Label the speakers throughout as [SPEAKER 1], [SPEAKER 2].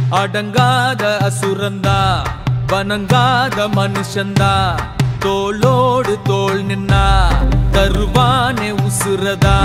[SPEAKER 1] அடங்காத அசுரந்தா வணங்காத மனுஷந்தா தோளோடு தோள் நின்னா தருவானே உசுரதா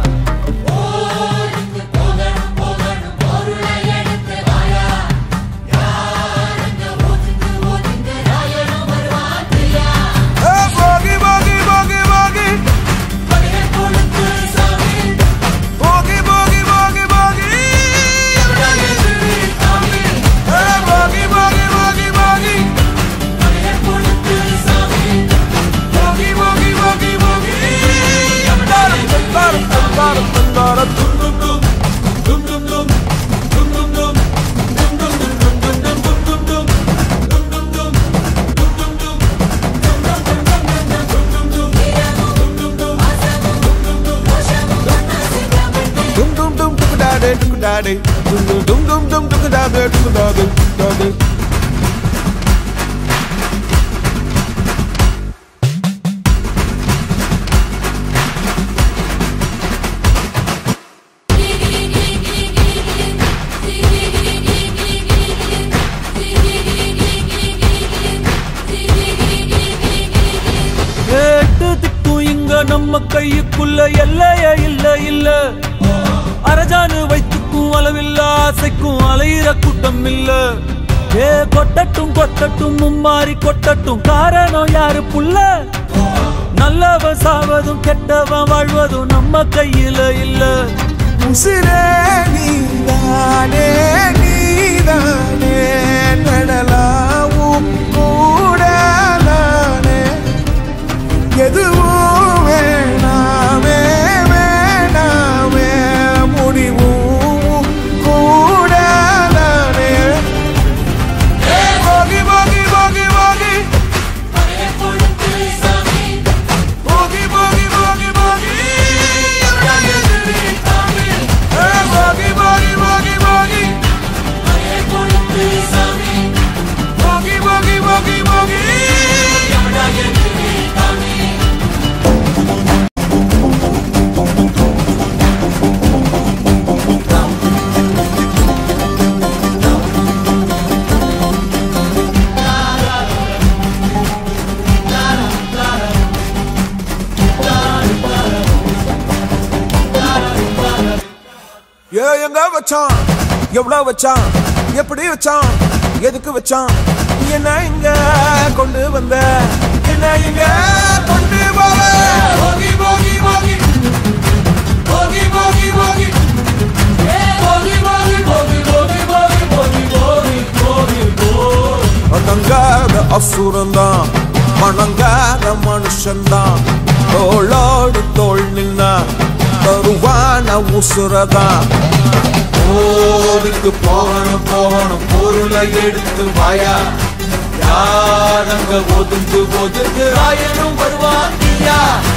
[SPEAKER 1] நம்ம கையுக்குள்ள எல்லைய இல்ல இல்ல அரஜானு வைத்துக்கும் அளவில்ல ஆசைக்கும் அலையிற கூட்டம் இல்ல ஏ கொட்டட்டும் கொட்டட்டும் மும்மாறி கொட்டட்டும் காரணம் யாரு புள்ள நல்லவன் சாவதும் கெட்டவன் வாழ்வதும் நம்ம கையில இல்ல
[SPEAKER 2] உசிரே நீதானே நீதானே நடலாவும் கூட நானே எதுவும் வேணாமே வேணாமே முடிவும் கூட நானே போகி போகி போகி போகி போகி போகி போகி போகி போகி போகி போகி போகி போகி போகி போகி எங்க வச்சான் எவ்வளவு வச்சான் எப்படி வச்சான் எதுக்கு வச்சான் என்ன இங்க கொண்டு வந்த என்ன இங்க கொண்டு போக போகி போகி போகி போகி போகி போகி போகி போகி போகி போகி போகி போகி போகி போகி அடங்காத அசுரந்தான் வணங்காத மனுஷன்தான் தோளோடு தோள் நின்னா தருவான உசுரதான் ஓடிக்கு போகணும் போகணும் பொருளை எடுத்து வாயா யாரங்க ஒதுங்கு ஒதுங்கு ஆயனும் வருவான்